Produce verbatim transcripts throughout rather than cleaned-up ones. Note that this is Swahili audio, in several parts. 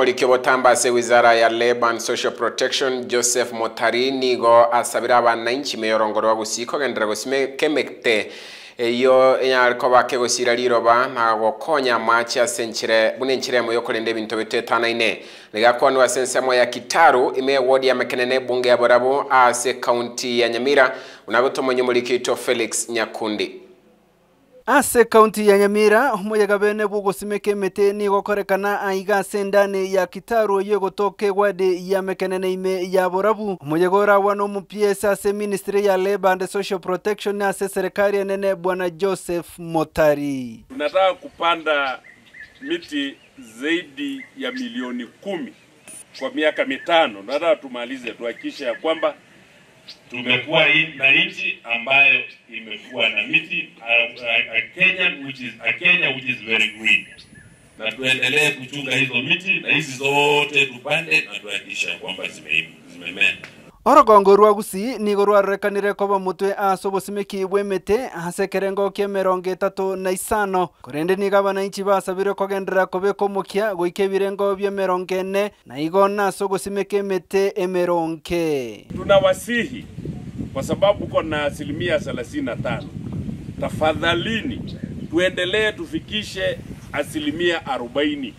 Polikio botambase wizara ya Labor and Social Protection Joseph Motari nigo asabira abananchi meyorongorwa gusiko gendera gusime kemekte iyo yariko bakegosira liroba na gokonya macha senchire bunenchire mo yokolende bintu biteta ine ligakonu wasensemo ya Kitaru ime ward ya Mekenene bunge ya Borabo ase county ya Nyamira unagotomonye mulikito Felix Nyakundi ase county ya Nyamira umuyaga bene bugosimeke mete ni gokorekana aiga sendane ya Kitaru yo gotoke wade ya Mekenene ime ya Borabu umuyagora wano mu P S ase Ministry ya Labor and Social Protection ase serikali nene bwana Joseph Motari. Tunataka kupanda miti zaidi ya milioni kumi kwa miaka mitano. Nataka tumalize tuhakikishe ya kwamba tumekuwa na nchi ambayo imekuwa na miti a, a, a Kenya which is a Kenya which is very green. Na tuendelee kuchunga hizo miti na hizi zote tupande na tuhakikishe kwamba zimemea. Orogongo rwagusi ni gorwa rekanire koba mutwe asobosimeki bwemete hasekerengo ke mirongo itatu na isano korende ni gabana inchi basabire kogendera kobeko mukia goike birengo bya mirongo ine na igona sogosimeke mete emeronke. Tunawasihi kwa sababu kuna asilimia thelathini na tano. Tafadhalini tuendelee tufikishe asilimia arobaini.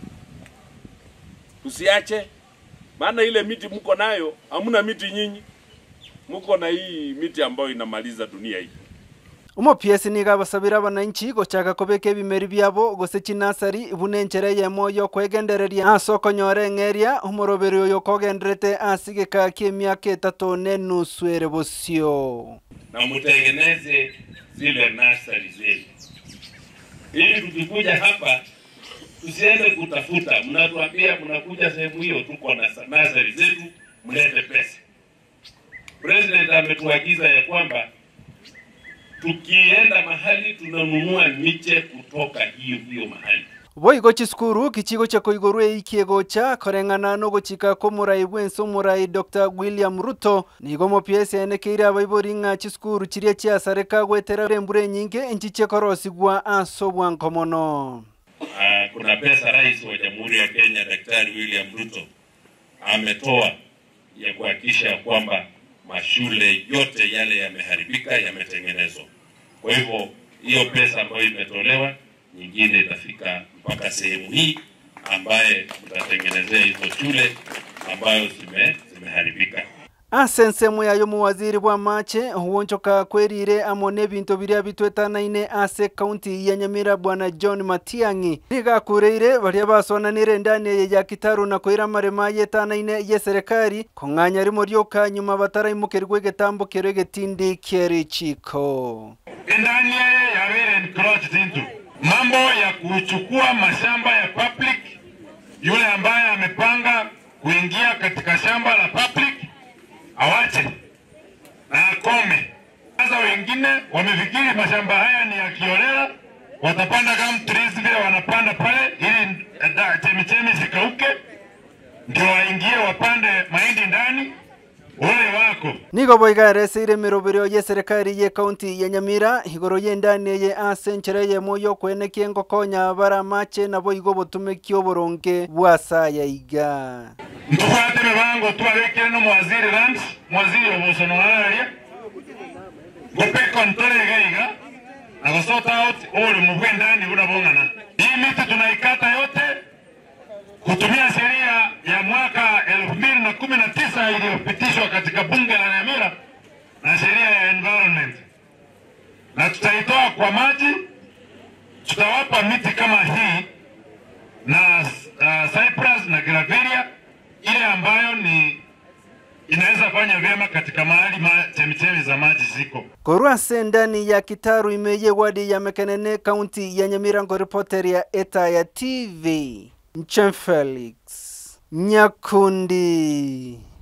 Tusiache maana ile miti mko nayo, hamuna miti nyinyi. Mko na hii miti ambayo inamaliza dunia hii. Umo P S ni gabasabira abananchi gochaka kobeke bimeri byabo gosechi nasari bunenchera ye moyo kwegendereria asoko nyore ngeria umuroberi yo kogendrete asigeka kimyaka itatu nenuswere bosio. Na mutengeneze zile nasari zenu. Ili tukikuja hapa tusiende kutafuta, mnatuambia mnakuja sehemu hiyo tuko na nasari zetu mlete pesa. President ametuagiza ya kwamba tukienda mahali tunanunua miche kutoka hiyo hiyo mahali. Boigo chiskuru kichigo cha koigorwe ikiego cha korengana no gochika ko murai bwenso murai Doctor William Ruto nigo mo P S ene kira baiboringa chiskuru chiria chia sareka gwetera rembure nyinge enchiche korosigwa asobwa nkomono. Uh, kuna pesa rais wa Jamhuri ya Kenya Daktari William Ruto ametoa ya kuhakikisha kwamba mashule yote yale yameharibika yametengenezwa. Kwa hivyo hiyo pesa ambayo imetolewa nyingine itafika mpaka sehemu hii ambaye tutatengenezea hizo shule ambayo zime zimeharibika. Asensemo ya yomu waziri bwa mache huonchoka kwerire amone bintu biria bitwetana ine ase county ya Nyamira bwana John Matiangi niga kureire baria basonanire ndani ya Kitaru na koira marema yetana ine ye serikali konganya rimo ryoka nyuma bataraimukirwe getambo kirege tindi kerichiko ndani ya were encroached into mambo ya kuchukua mashamba ya public. Yule ambaye amepanga kuingia katika shamba la public awache na akome. Sasa wengine wamefikiri mashamba haya ni ya kiolela, watapanda kama trees vile wanapanda pale ili chemichemi zikauke ndio waingie wapande mahindi ndani. Ole wako nigo boigare sire mirobero ye serikali ye county ya Nyamira higoro ye ndani ye asenchere ye moyo kwene kiengo konya bara mache na boigo botumekio boronke bwasa ya iga ntwate mebango twabekere no mwaziri land mwaziri obosono araria gope kontore gaiga agosota out ole mubwe ndani unabongana. Hii miti tunaikata yote kutumia sheria ya mwaka elfu mbili na kumi na tisa iliyopitishwa katika bunge la Nyamira na sheria ya environment, na tutaitoa kwa maji. Tutawapa miti kama hii na uh, cypress na gravelia ile ambayo ni inaweza fanya vyema katika mahali ma chemichemi za maji ziko. Korwa sendani ya Kitaru imeye wadi ya Mekenene county ya Nyamira ngo reporter ya Eta ya T V Felix Nyakundi.